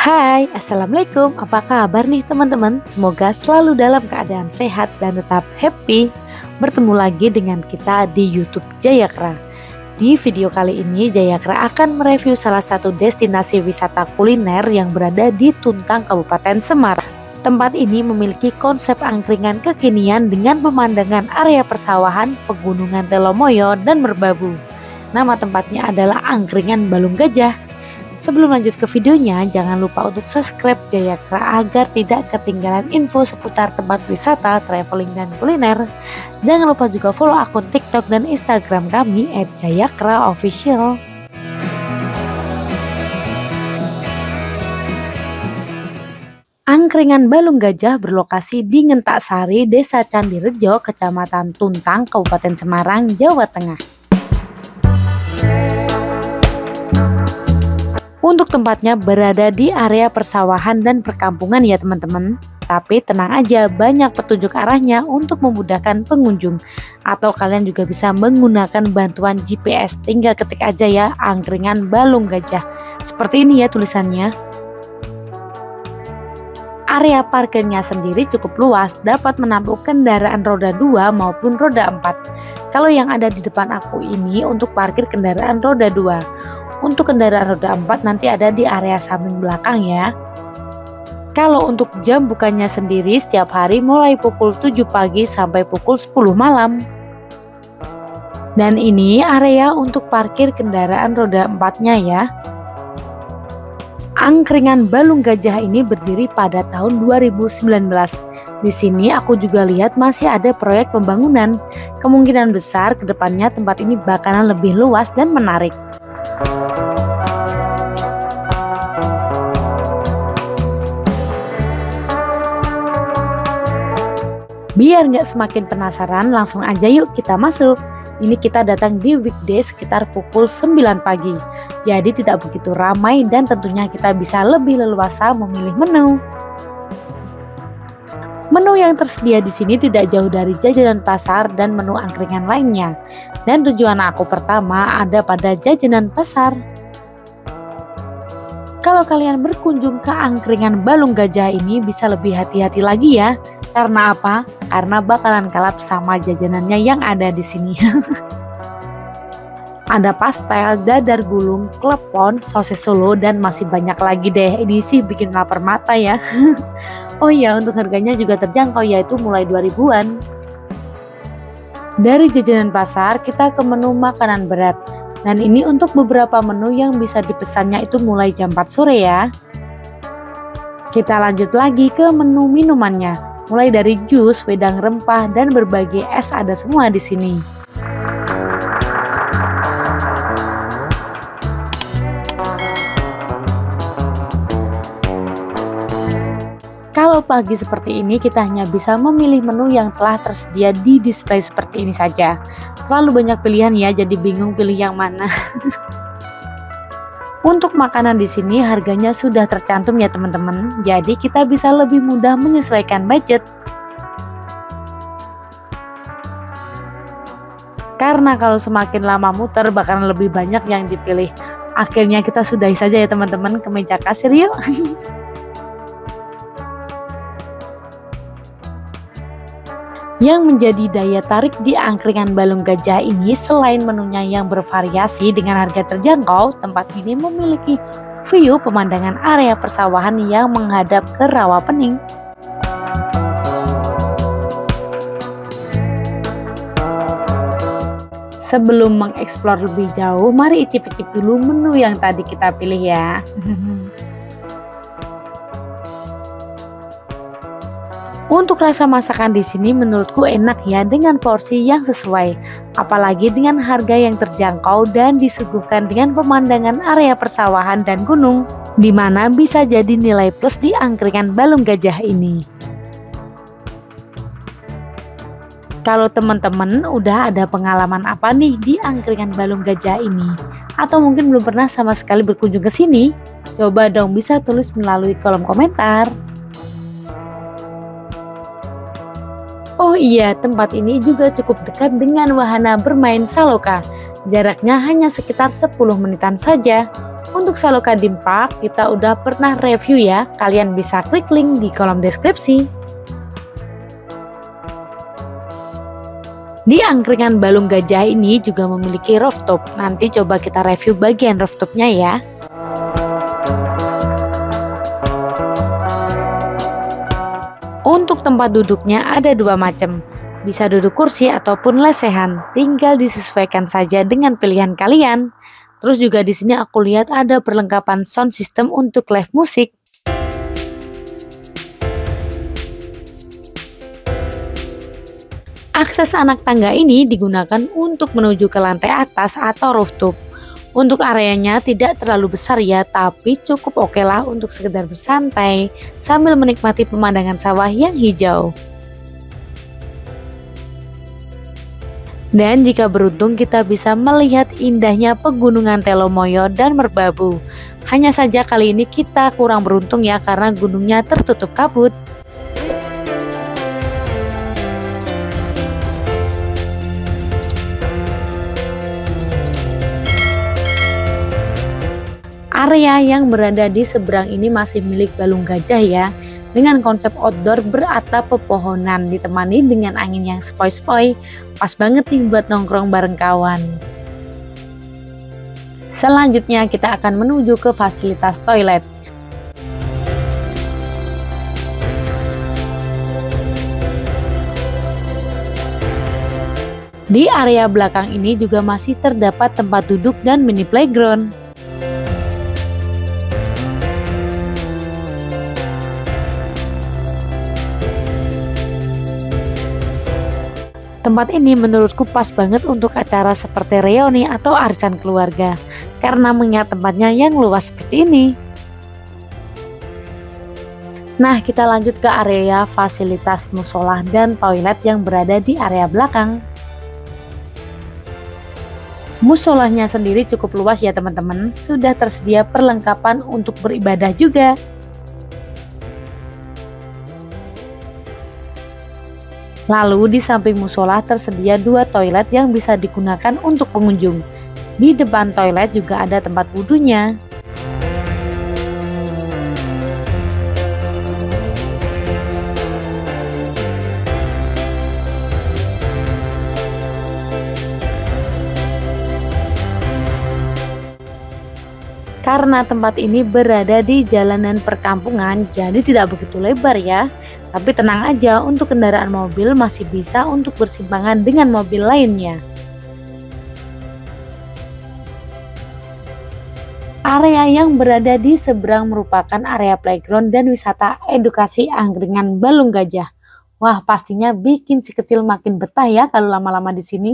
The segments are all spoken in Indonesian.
Hai, Assalamualaikum. Apa kabar nih teman-teman? Semoga selalu dalam keadaan sehat dan tetap happy. Bertemu lagi dengan kita di YouTube Jayakra. Di video kali ini Jayakra akan mereview salah satu destinasi wisata kuliner yang berada di Tuntang, Kabupaten Semarang. Tempat ini memiliki konsep angkringan kekinian dengan pemandangan area persawahan, pegunungan Telomoyo, dan Merbabu. Nama tempatnya adalah Angkringan Balung Gajah. Sebelum lanjut ke videonya, jangan lupa untuk subscribe Jayakra agar tidak ketinggalan info seputar tempat wisata, traveling, dan kuliner. Jangan lupa juga follow akun TikTok dan Instagram kami @jayakraofficial. Angkringan Balung Gajah berlokasi di Ngentaksari, Desa Candirejo, Kecamatan Tuntang, Kabupaten Semarang, Jawa Tengah. Untuk tempatnya berada di area persawahan dan perkampungan ya teman-teman. Tapi tenang aja, banyak petunjuk arahnya untuk memudahkan pengunjung. Atau kalian juga bisa menggunakan bantuan GPS. Tinggal ketik aja ya, Angkringan Balung Gajah. Seperti ini ya tulisannya. Area parkirnya sendiri cukup luas, dapat menampung kendaraan roda 2 maupun roda 4. Kalau yang ada di depan aku ini untuk parkir kendaraan roda 2. Untuk kendaraan roda 4 nanti ada di area samping belakang ya. Kalau untuk jam bukanya sendiri setiap hari mulai pukul 7 pagi sampai pukul 10 malam. Dan ini area untuk parkir kendaraan roda 4-nya ya. Angkringan Balung Gajah ini berdiri pada tahun 2019. Di sini aku juga lihat masih ada proyek pembangunan. Kemungkinan besar kedepannya tempat ini bakalan lebih luas dan menarik. Biar nggak semakin penasaran, langsung aja yuk kita masuk. Ini kita datang di weekday sekitar pukul 9 pagi. Jadi tidak begitu ramai dan tentunya kita bisa lebih leluasa memilih menu. Menu yang tersedia di sini tidak jauh dari jajanan pasar dan menu angkringan lainnya. Dan tujuan aku pertama ada pada jajanan pasar. Kalau kalian berkunjung ke Angkringan Balung Gajah ini bisa lebih hati-hati lagi ya. Karena apa? Karena bakalan kalap sama jajanannya yang ada di sini. Ada pastel, dadar gulung, klepon, sosis Solo, dan masih banyak lagi deh. Ini sih bikin lapar mata ya. Oh iya, untuk harganya juga terjangkau yaitu mulai 2000-an. Dari jajanan pasar kita ke menu makanan berat. Dan ini untuk beberapa menu yang bisa dipesannya itu mulai jam 4 sore ya. Kita lanjut lagi ke menu minumannya. Mulai dari jus, wedang rempah, dan berbagai es ada semua di sini. Kalau pagi seperti ini kita hanya bisa memilih menu yang telah tersedia di display seperti ini saja. Terlalu banyak pilihan ya, jadi bingung pilih yang mana. Untuk makanan di sini harganya sudah tercantum ya teman-teman. Jadi kita bisa lebih mudah menyesuaikan budget. Karena kalau semakin lama muter bakalan lebih banyak yang dipilih. Akhirnya kita sudahi saja ya teman-teman ke meja kasir yuk. Yang menjadi daya tarik di Angkringan Balung Gajah ini selain menunya yang bervariasi dengan harga terjangkau, tempat ini memiliki view pemandangan area persawahan yang menghadap ke Rawapening. Sebelum mengeksplor lebih jauh, mari icip-icip dulu menu yang tadi kita pilih ya. Untuk rasa masakan di sini menurutku enak ya dengan porsi yang sesuai, apalagi dengan harga yang terjangkau dan disuguhkan dengan pemandangan area persawahan dan gunung, di mana bisa jadi nilai plus di Angkringan Balung Gajah ini. Kalau teman-teman udah ada pengalaman apa nih di Angkringan Balung Gajah ini? Atau mungkin belum pernah sama sekali berkunjung ke sini? Coba dong bisa tulis melalui kolom komentar. Oh iya, tempat ini juga cukup dekat dengan wahana bermain Saloka. Jaraknya hanya sekitar 10 menitan saja. Untuk Saloka Theme Park kita udah pernah review ya, kalian bisa klik link di kolom deskripsi. Di angkringan Balung Gajah ini juga memiliki rooftop, nanti coba kita review bagian rooftopnya ya. Untuk tempat duduknya ada dua macam, bisa duduk kursi ataupun lesehan, tinggal disesuaikan saja dengan pilihan kalian. Terus juga di sini aku lihat ada perlengkapan sound system untuk live musik. Akses anak tangga ini digunakan untuk menuju ke lantai atas atau rooftop. Untuk areanya tidak terlalu besar ya, tapi cukup oke lah untuk sekedar bersantai sambil menikmati pemandangan sawah yang hijau. Dan jika beruntung kita bisa melihat indahnya pegunungan Telomoyo dan Merbabu. Hanya saja kali ini kita kurang beruntung ya karena gunungnya tertutup kabut. Area yang berada di seberang ini masih milik Balung Gajah ya, dengan konsep outdoor beratap pepohonan ditemani dengan angin yang sepoi-sepoi, pas banget nih buat nongkrong bareng kawan. Selanjutnya kita akan menuju ke fasilitas toilet. Di area belakang ini juga masih terdapat tempat duduk dan mini playground. Tempat ini menurutku pas banget untuk acara seperti reuni atau arisan keluarga, karena mengingat tempatnya yang luas seperti ini. Nah, kita lanjut ke area fasilitas musola dan toilet yang berada di area belakang. Musolahnya sendiri cukup luas ya teman-teman, sudah tersedia perlengkapan untuk beribadah juga. Lalu di samping musola tersedia dua toilet yang bisa digunakan untuk pengunjung. Di depan toilet juga ada tempat wudhunya. Karena tempat ini berada di jalanan perkampungan, jadi tidak begitu lebar ya. Tapi tenang aja, untuk kendaraan mobil masih bisa untuk bersimpangan dengan mobil lainnya. Area yang berada di seberang merupakan area playground dan wisata edukasi angkringan Balung Gajah. Wah, pastinya bikin si kecil makin betah ya kalau lama-lama di sini.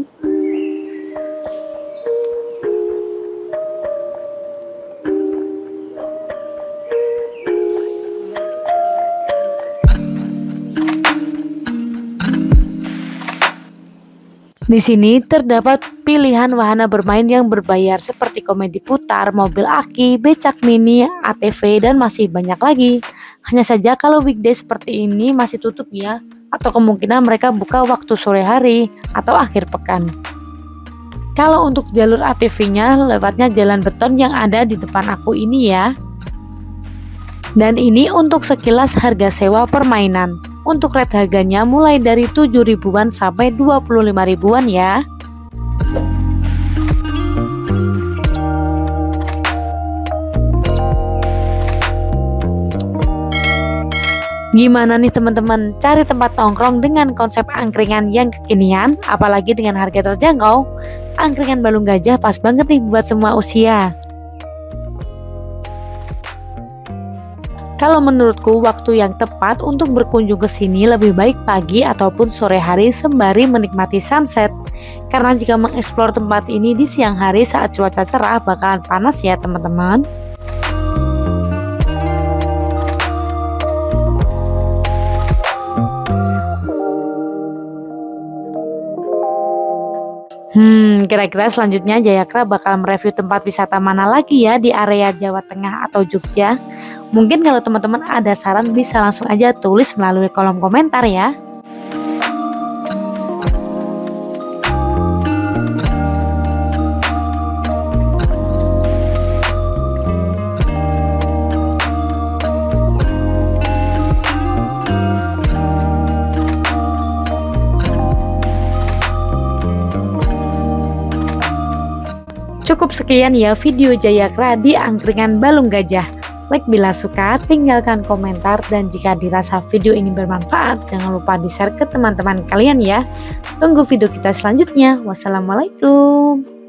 Di sini terdapat pilihan wahana bermain yang berbayar seperti komedi putar, mobil aki, becak mini, ATV, dan masih banyak lagi. Hanya saja kalau weekday seperti ini masih tutup ya, atau kemungkinan mereka buka waktu sore hari atau akhir pekan. Kalau untuk jalur ATV-nya lewatnya jalan beton yang ada di depan aku ini ya. Dan ini untuk sekilas harga sewa permainan. Untuk rate harganya mulai dari 7 ribuan sampai 25 ribuan ya. Gimana nih teman-teman, cari tempat nongkrong dengan konsep angkringan yang kekinian, apalagi dengan harga terjangkau? Angkringan Balung Gajah pas banget nih buat semua usia. Kalau menurutku waktu yang tepat untuk berkunjung ke sini lebih baik pagi ataupun sore hari sembari menikmati sunset. Karena jika mengeksplor tempat ini di siang hari saat cuaca cerah bakalan panas ya teman-teman. Kira-kira selanjutnya Jayakra bakal mereview tempat wisata mana lagi ya di area Jawa Tengah atau Jogja. Mungkin kalau teman-teman ada saran bisa langsung aja tulis melalui kolom komentar ya. Cukup sekian ya video Jayakra di angkringan Balung Gajah. Like bila suka, tinggalkan komentar, dan jika dirasa video ini bermanfaat, jangan lupa di-share ke teman-teman kalian ya. Tunggu video kita selanjutnya. Wassalamualaikum.